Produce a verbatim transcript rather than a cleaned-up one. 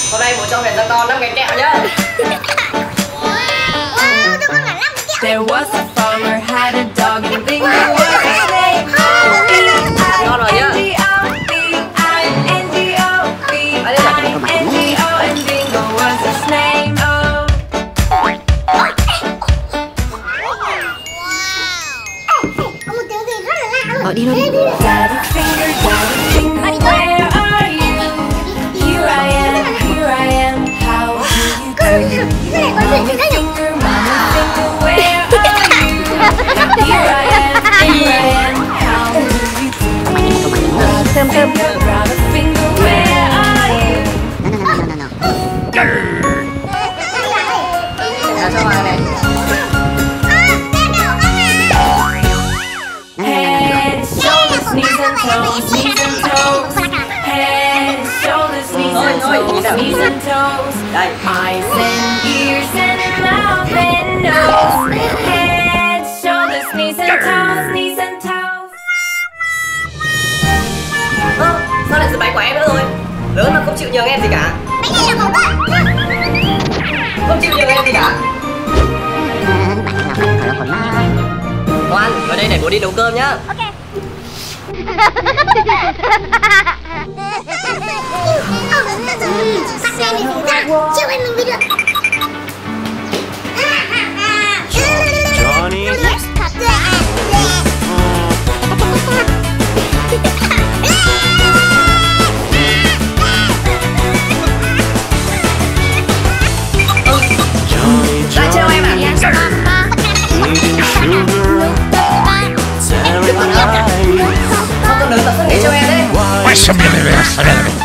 Hôm nay bố cho Huyền ra to năm cái kẹo nhá. There was a farmer had a dog and Bingo was his name. Ngon rồi nhá. Ờ, đi thôi đi. Daddy finger, daddy finger, where are you? Here I am, here I am. How do you do? Mama finger, mama finger, where are you? Here I am, here I am. How do you do? Grab a finger, grab a finger, where are you? Nào cho vào này. Knees and toes, knees and toes, head, shoulders, knees and toes, knees and toes, eyes and ears and mouth and nose, head, shoulders, knees and toes, knees and toes. Ơ, sao lại giữ bánh của em nữa rồi? Lớn mà không chịu nhường em gì cả. Bánh này là một á. Không chịu nhường em gì cả. Ngoan, vào đây để bố đi nấu cơm nhá. Ok. Bắt xe này xuống ra, chiều anh mình đi được. Johnny. Lại trêu em à? Không có lớn tập sức để cho em đấy. Why?